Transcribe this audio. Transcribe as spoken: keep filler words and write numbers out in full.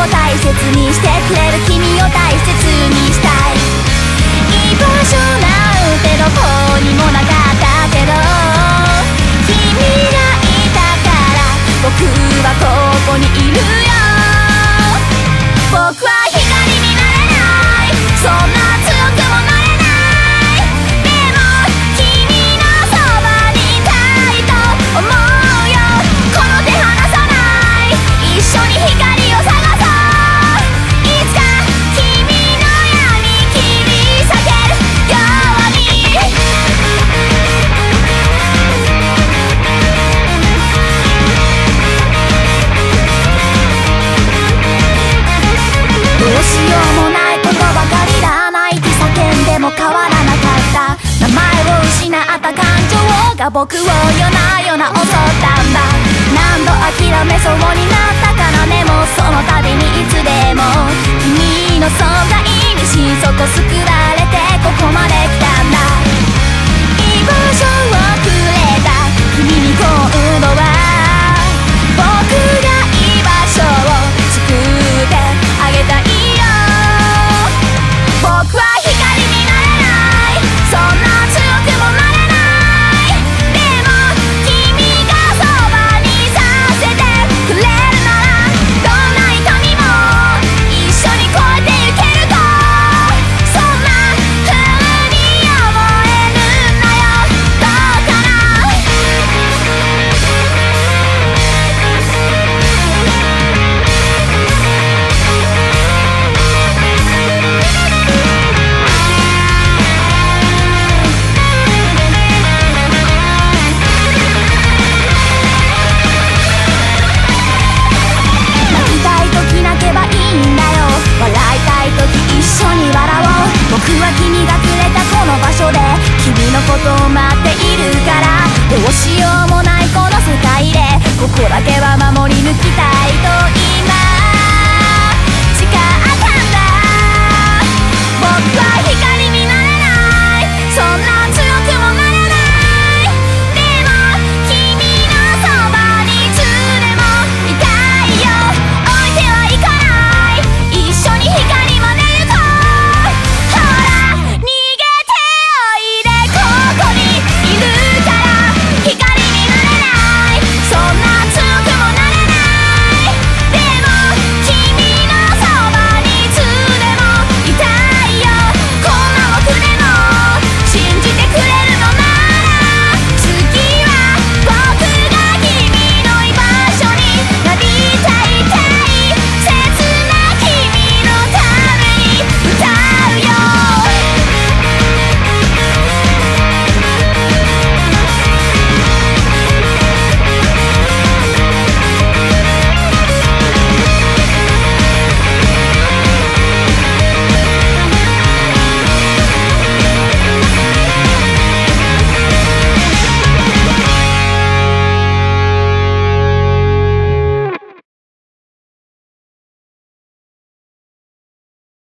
を大切にしてくれる君を大切にしたい。居場所なんてどこにもなかったけど君がいたから僕はここにいるよ。僕は光になれない、そんな強くもなれない。でも君のそばにいたいと思うよ。この手離さない、一緒に光を探そう。いつか君の闇切り裂けるように。どうしようもないことばかりだ、泣いて叫んでも変わらなかった。名前を失った感情が僕を夜な夜な襲ったんだ。何度諦めそうになったからね、もうその度にいつでも君の存在に心底救われてここまで来たんだ。居場所をくれた君に今度は僕が居場所を作ってあげたいよ。僕は光になれない、そんな強くもなれない。でも君がそばにさせてくれるなら、どんな痛みも一緒に越えてゆけると、そんな風に思えるんだよ。どうかな。泣きたい時泣けばいいんだよ、笑いたい時一緒に笑おう。僕は君がくれたこの場所で君のことを待っているから、どうしようもないこの世界でここだけは守り抜きたいと今